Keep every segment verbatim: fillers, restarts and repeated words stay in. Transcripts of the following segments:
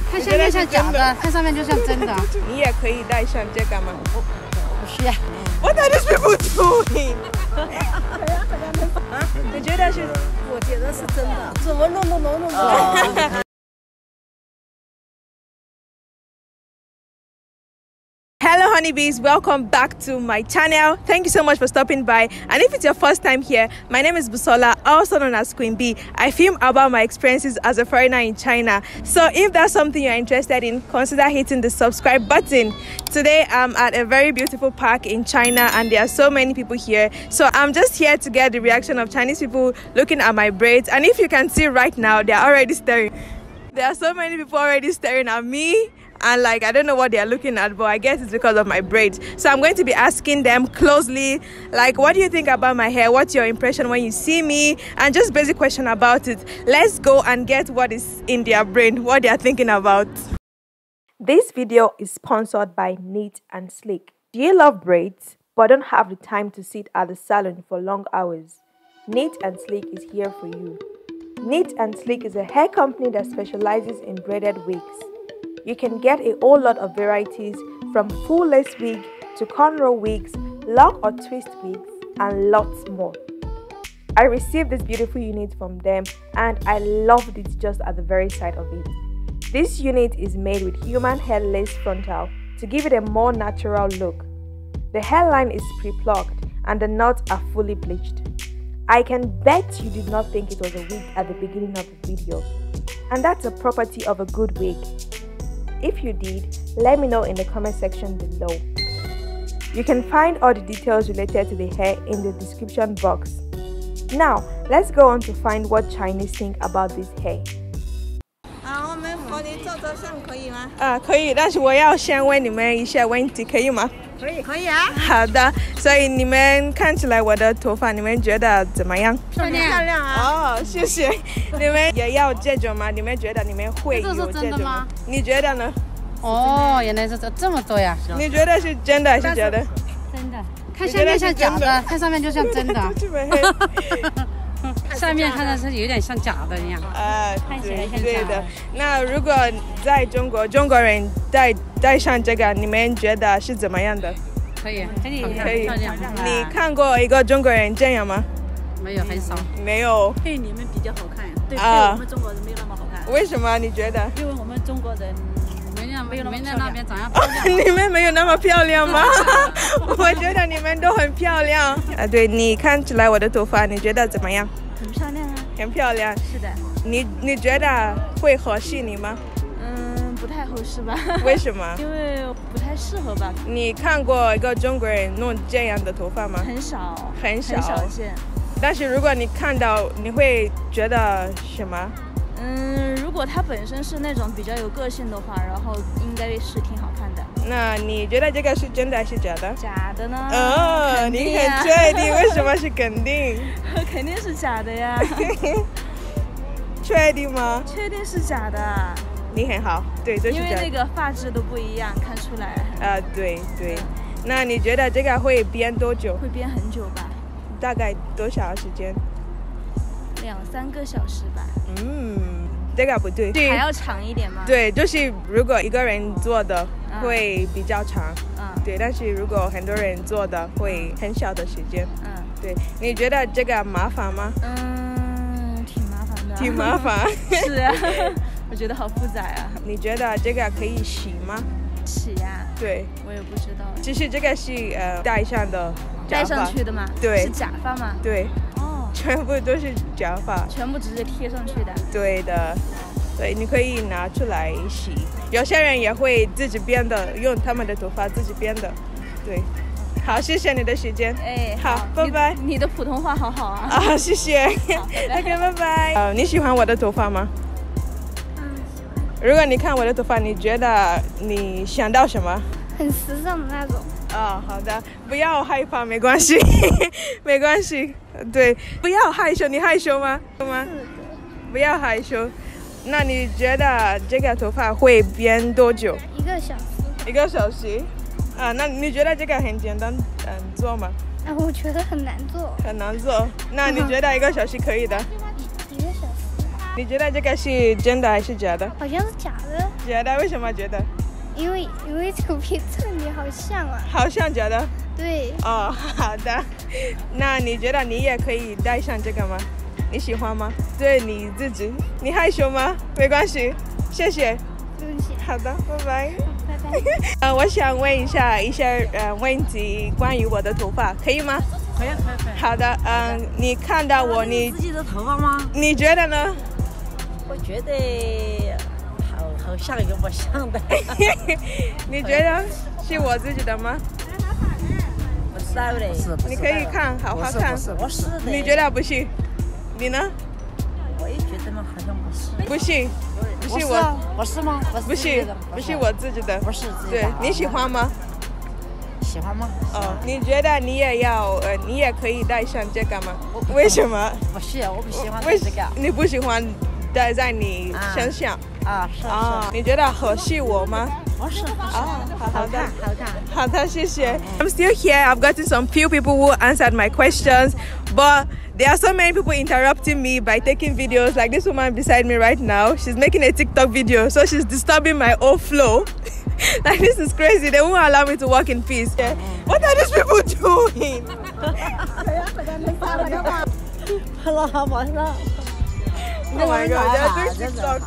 看下面像假的，看上面就像真的。 你也可以戴上这个吗？ 不，不需要。 What are these people doing？ 你觉得是？ 我觉得是真的。怎么弄弄弄弄弄？ Hello honeybees, welcome back to my channel. Thank you so much for stopping by. And if it's your first time here, my name is Busola, also known as Queen B. I film about my experiences as a foreigner in China. So if that's something you're interested in, consider hitting the subscribe button. Today I'm at a very beautiful park in China and there are so many people here. So I'm just here to get the reaction of Chinese people looking at my braids. And if you can see right now, they're already staring. There are so many people already staring at me. And like, I don't know what they're looking at, but I guess it's because of my braids. So I'm going to be asking them closely, like, what do you think about my hair? What's your impression when you see me? And just basic question about it. Let's go and get what is in their brain, what they're thinking about. This video is sponsored by Neatandsleek. Do you love braids, but don't have the time to sit at the salon for long hours? Neatandsleek is here for you. Neatandsleek is a hair company that specializes in braided wigs. You can get a whole lot of varieties from full lace wig to cornrow wigs, lock or twist wigs, and lots more. I received this beautiful unit from them and I loved it just at the very sight of it. This unit is made with human hair lace frontal to give it a more natural look. The hairline is pre-plucked and the knots are fully bleached. I can bet you did not think it was a wig at the beginning of the video. And that's a property of a good wig. If you did, let me know in the comment section below. You can find all the details related to the hair in the description box. Now, let's go on to find what Chinese think about this hair. 啊，我们和你照照相可以吗？ 啊，可以，但是我要先问你们一些问题，可以吗？ 可以，可以啊。 好的，所以你们看起来我的头发，你们觉得怎么样？ 漂亮，漂亮啊！ 哦，谢谢。你们也要这种吗？你们觉得你们会有这种吗？你觉得呢？ 哦，原来是这这么多呀！ 你觉得是真的还是假的？ 真的，看下面像假的，看上面就像真的。上面看的是有点像假的一样。啊，看起来像假的。 那如果在中国，中国人戴戴上这个，你们觉得是怎么样的？ 可以，可以， 可以。 漂亮。 你看过一个中国人这样吗？ 没有，很少。 没有。 对你们比较好看，对对我们中国人没有那么好看。 为什么你觉得？ 因为我们中国人。 没有没在那边长样漂亮。你们没有那么漂亮吗？我觉得你们都很漂亮。啊，对，你看起来我的头发，你觉得怎么样？ 很漂亮啊。很漂亮。 是的。 你你觉得会合适你吗？ 嗯，不太合适吧。 为什么？ 因为不太适合吧。 你看过一个中国人弄这样的头发吗？ 很少， 很少， 很少见。 但是如果你看到，你会觉得什么？ 嗯，如果他本身是那种比较有个性的话，然后应该是挺好看的。 那你觉得这个是真的还是假的？ 假的呢？ 哦，你很确定？为什么是肯定？ 肯定是假的呀。 确定吗？ 确定是假的。 你很好，对，这是假的。 因为那个发质都不一样，看出来。 啊，对对。那你觉得这个会编多久？ 会编很久吧？ 大概多少时间？ 两三个小时吧。 嗯，这个不对， 还要长一点吗？ 对，就是如果一个人做的会比较长，嗯，对。但是如果很多人做的会很小的时间，嗯，对。你觉得这个麻烦吗？ 嗯，挺麻烦的。 挺麻烦。 是啊，我觉得好复杂啊。 你觉得这个可以洗吗？ 洗呀？对，我也不知道。 其实这个是呃戴上的， 戴上去的吗？对，是假发吗？ 对。 全部都是假发， 全部直接贴上去的。对的，对，你可以拿出来洗。有些人也会自己编的，用他们的头发自己编的。对，好，谢谢你的时间。哎，好，拜拜。 你, 你的普通话好好啊。 啊，谢谢。OK， 拜拜。呃，你喜欢我的头发吗？ 嗯，喜欢。 如果你看我的头发，你觉得你想到什么？ 很时尚的那种。 哦，好的，不要害怕，没关系，没关系。 对，不要害羞，你害羞吗？吗？不要害羞。那你觉得这个头发会编多久？ 一个小时。 一个小时？啊，那你觉得这个很简单，嗯，做吗？ 啊，我觉得很难做。 很难做。那你觉得一个小时可以的？ 一一个小时。 你觉得这个是真的还是假的？ 好像是假的。 假的？为什么觉得？ 因为因为图片这里好像啊。 好像假的。 对。 哦，好的。那你觉得你也可以戴上这个吗？你喜欢吗？对你自己，你害羞吗？没关系，谢谢。 对不起。 好的，拜拜。 拜拜。 呃，我想问一下一些呃问题，关于我的头发，可以吗？ 可以可以可以。 好的，嗯、呃，你看到我，你自己的头发吗？ 你觉得呢？ 我觉得好好像有不像的。 你觉得是我自己的吗？ 不是的，是你可以看，好好看。 我是的。 你觉得不是？你呢？ 我也觉得嘛，好像不是。 不是，不是我， 不是吗？ 不是，不是我自己的。 不是自己的。 对，你喜欢吗？ 喜欢吗？ 哦，你觉得你也要呃，你也可以戴上这个吗？为什么？ 不是，我不喜欢为这个。 你不喜欢戴在你身上？ 啊，是啊，你觉得合适我吗？ 不是， 啊，好的， 好看， 好的，谢谢。I'm still here. I've gotten some few people who answered my questions, but there are so many people interrupting me by taking videos. Like this woman beside me right now, she's making a TikTok video, so she's disturbing my whole flow. Like this is crazy. They won't allow me to walk in peace. Yeah. What are these people doing? Oh my god, they're doing TikTok.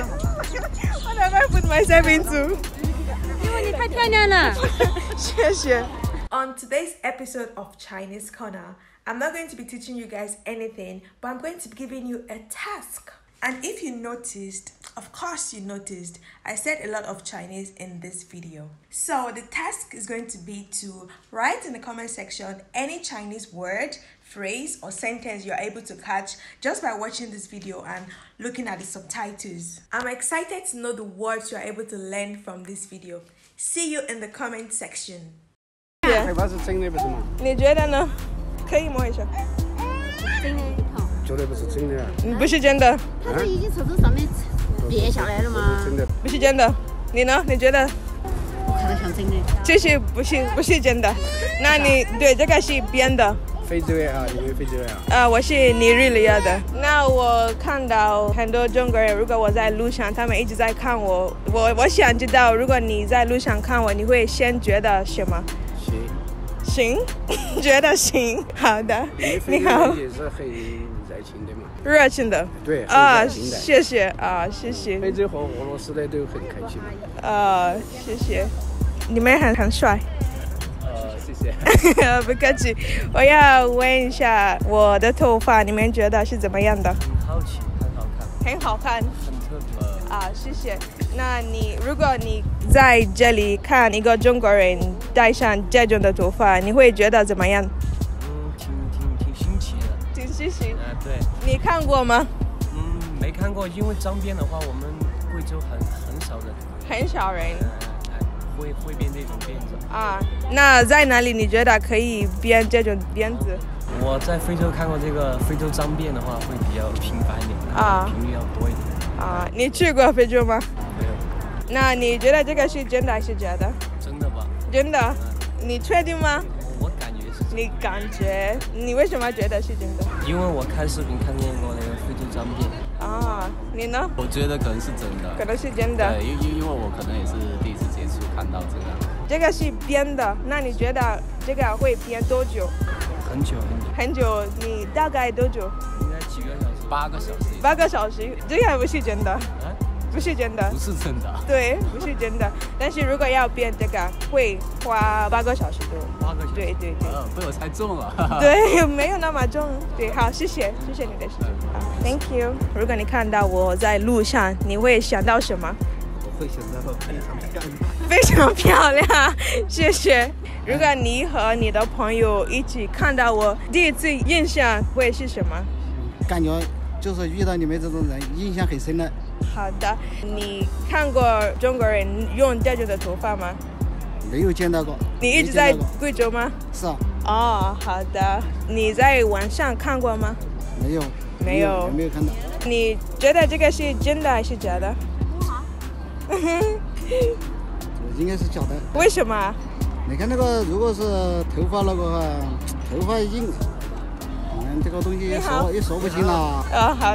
What have I put myself into? 因为你太漂亮了。 谢谢。On today's episode of Chinese Corner, I'm not going to be teaching you guys anything, but I'm going to be giving you a task. And if you noticed, of course you noticed, I said a lot of Chinese in this video. So the task is going to be to write in the comment section any Chinese word, phrase or sentence you're able to catch just by watching this video and looking at the subtitles. I'm excited to know the words you're able to learn from this video. See you in the comment section. Yeah. 你觉得呢？可以摸一下。 真的好。绝对不是真的啊！ 嗯，不是真的。 它这已经从这上面别下来了吗？真的。 不是真的。你呢？你觉得？ 我看着像真的。 这是不是不是真的？那你对这个是编的。 非洲人啊，你们非洲人啊？ 呃，我是尼日利亚的。那我看到很多中国人，如果我在路上，他们一直在看我，我我想知道，如果你在路上看我，你会先觉得什么？ 行。 行，觉得行。好的。你好。 也是很热情的嘛。 热情的。 对。 啊，谢谢啊，谢谢。 非洲和俄罗斯的都很开心。 啊，谢谢。你们很很帅。 谢谢。 不客气。我要问一下，我的头发你们觉得是怎么样的？ 很好奇，很好看。 很好看。 很特别。 啊，谢谢。那你如果你在这里看一个中国人戴上这种的头发，你会觉得怎么样？ 嗯，挺挺挺新奇的。 挺新奇。 啊，对。 你看过吗？ 嗯，没看过，因为脏辫的话，我们贵州很很少人。 很少人。 会会编这种辫子啊？那在哪里你觉得可以编这种辫子？ 我在非洲看过这个非洲脏辫的话，会比较频繁一点啊， 频率要多一点啊。你去过非洲吗？ 没有。 那你觉得这个是真的还是假的？ 真的吧？ 真的。嗯、你确定吗？ 我感觉是。 你感觉？你为什么觉得是真的？ 因为我看视频看见过那个非洲脏辫。 啊，你呢？ 我觉得可能是真的。 可能是真的。 对，因因因为我可能也是第一次接触看到这个。 这个是编的，那你觉得这个会编多久？ 很久很久。 很久，你大概多久？ 应该几个小时？ 八个小时。 八个小时，这个还不是真的。啊？不是真的。 不是真的。 对，不是真的。但是如果要编这个，会花八个小时多。 八个小时。 对对对。 呃，被我猜中了。 对，没有那么重。对，好，谢谢，谢谢你的时间。好 ，Thank you。如果你看到我在路上，你会想到什么？ 我会想到非常漂亮。 非常漂亮，谢谢。如果你和你的朋友一起看到我，第一次印象会是什么？ 感觉就是遇到你们这种人，印象很深的。 好的，你看过中国人用这种的头发吗？ 没有见到过。 你一直在贵州吗？ 是啊。 哦，好的。你在网上看过吗？ 没有。 没有。 没有看到。 你觉得这个是真的还是假的？ 应该是假的。 为什么？ 你看那个，如果是头发那个头发硬，嗯，这个东西也说也说不清了。 哦，好的，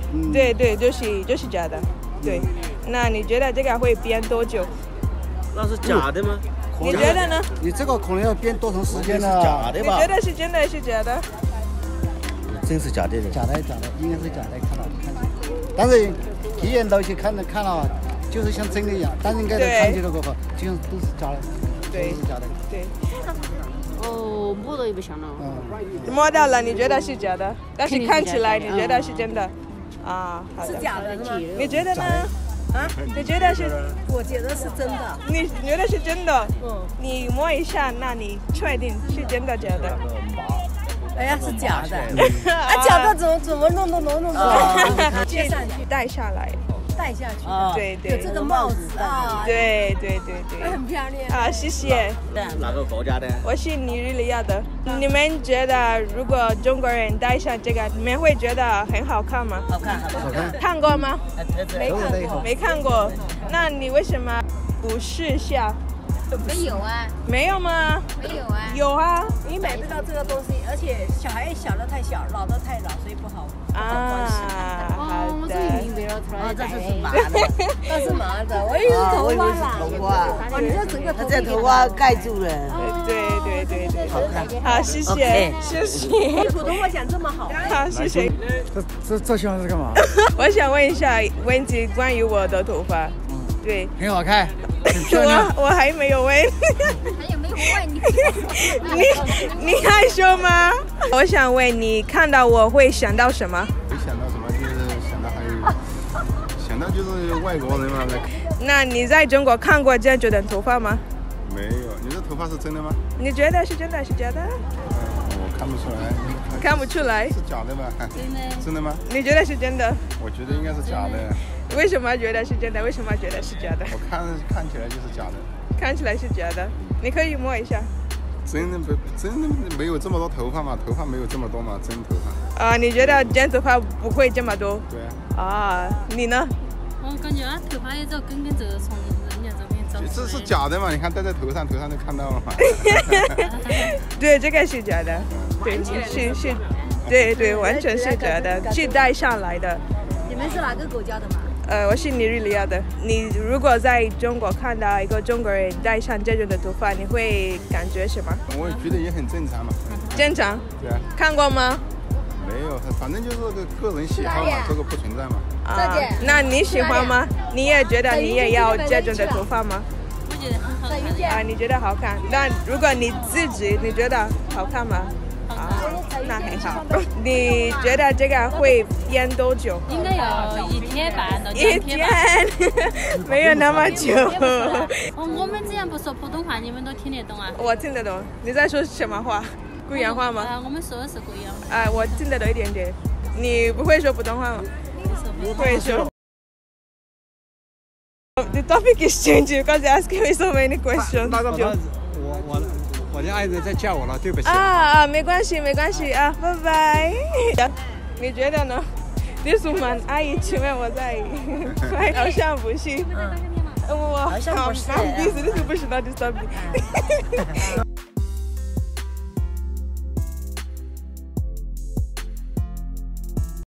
嗯、 对对，就是就是假的。对，那你觉得这个会编多久？ 那是假的吗？ 你觉得呢？ 你这个可能要编多长时间呢？ 假的吧？ 你觉得是真的还是假的？ 真是假的。 假的，假的，应该是假的，看到看起来。但是一眼到去看了看了，就是像真的一样，但是应该看起来过后，就像都是假的， 对， 都是假的。 对。 哦，摸到也不像了。 嗯。摸到了，你觉得是假的，但是看起来你觉得是真的。啊，好的。 是假的是吗？ 你觉得呢？啊？你觉得是？ 我觉得是真的。 你觉得是真的？嗯。你摸一下，那你确定是真的假的？ 哎呀，是假的。啊，假的怎么怎么弄弄弄弄弄？接上去， 戴下来。 戴下去。 对对。 有这个帽子啊。 对对对对。 很漂亮。 啊，谢谢。 哪个国家的？ 我是尼日利亚的。你们觉得如果中国人戴上这个，你们会觉得很好看吗？ 好看，好看。 看过吗？ 没看过。 没看过。那你为什么不试下？ 没有啊。 没有吗？ 没有啊。 有啊。 你买不到这个东西，而且小孩小的太小，老的太老，所以不好。 啊，好的。 哦，这是麻的，这是麻的，我以为是头发啦。 头发。 哦，你这整个头发。这头发盖住了。 对对对对。 好看。 好，谢谢，谢谢。 普通话讲这么好。 好，谢谢。 这这这像是干嘛？ 我想问一下问题，关于我的头发。对， 很好看。 我我还没有问。 还有没有问你？ 你你害羞吗？我想问你，看到我会想到什么？ 会想到什么？就是想到还有，想到就是外国人嘛。 那你在中国看过这样子的头发吗？ 没有，你这头发是真的吗？ 你觉得是真的还是假的？ 我看不出来。 看不出来？ 是假的吧？真的。真的吗？ 你觉得是真的？ 我觉得应该是假的。 为什么觉得是真的？为什么觉得是假的？ 我看看起来就是假的。 看起来是假的，你可以摸一下。 真的不真的没有这么多头发嘛？头发没有这么多嘛？真头发。 啊，你觉得真头发不会这么多？ 对啊。啊，你呢？ 我感觉啊，头发也就根根这个从人家这边长。 这是假的嘛？你看戴在头上，头上就看到了嘛。 对，这个是假的。对，是是，对对，完全是假的，是戴上来的。 你们是哪个国家的嘛？ 呃，我是尼日利亚的。你如果在中国看到一个中国人戴上这种的头发，你会感觉什么？ 我觉得也很正常嘛。 正常？ 对啊。 看过吗？ 没有，反正就是个个人喜好嘛，这个不存在嘛。 啊，那你喜欢吗？你也觉得你也要这种的头发吗？ 我觉得很好看。 啊，你觉得好看？那如果你自己你觉得好看吗？啊，那很好。你觉得这个会编多久？ 应该有一天半到一天，没有那么久。 我们这样不说普通话，你们都听得懂啊？ 我听得懂。你在说什么话？贵阳话吗？ 啊，我们说的是贵阳话。 啊，我听得懂一点点。你不会说普通话吗？不会说。The topic is changing because you're asking me so many questions. 我我我的爱人在叫我了，对不起。 啊啊，没关系没关系啊，拜拜。你觉得呢？This woman 阿姨，请问我在好像不是。嗯。我好像不是。I'm busy. This is not disturbing.